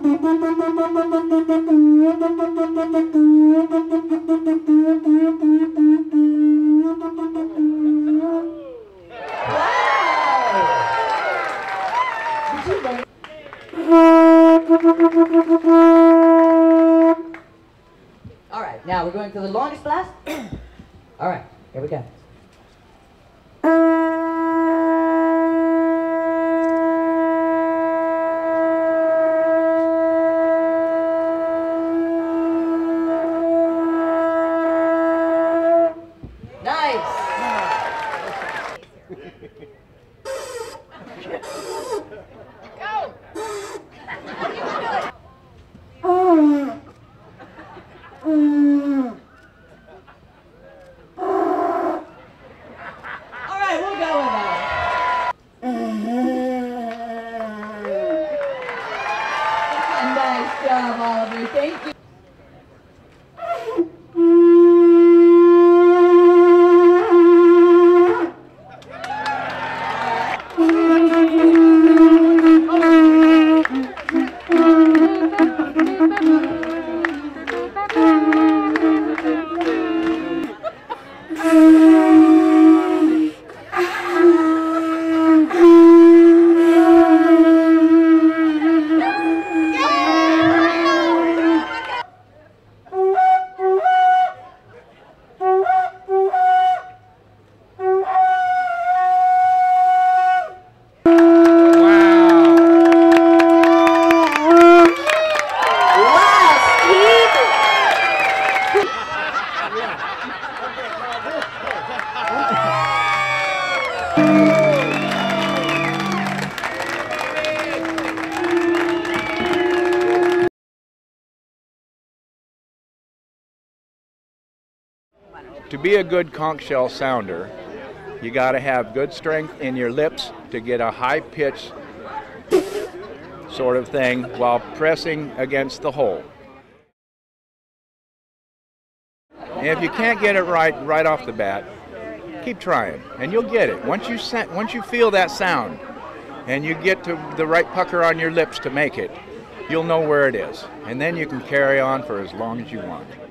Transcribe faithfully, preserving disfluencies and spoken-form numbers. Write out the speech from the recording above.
All right, now we're going for the longest blast. All right, here we go. Thank you. To be a good conch shell sounder, you got to have good strength in your lips to get a high pitch sort of thing while pressing against the hole. And if you can't get it right right off the bat, keep trying and you'll get it. Once you once you feel that sound and you get to the right pucker on your lips to make it, you'll know where it is, and then you can carry on for as long as you want.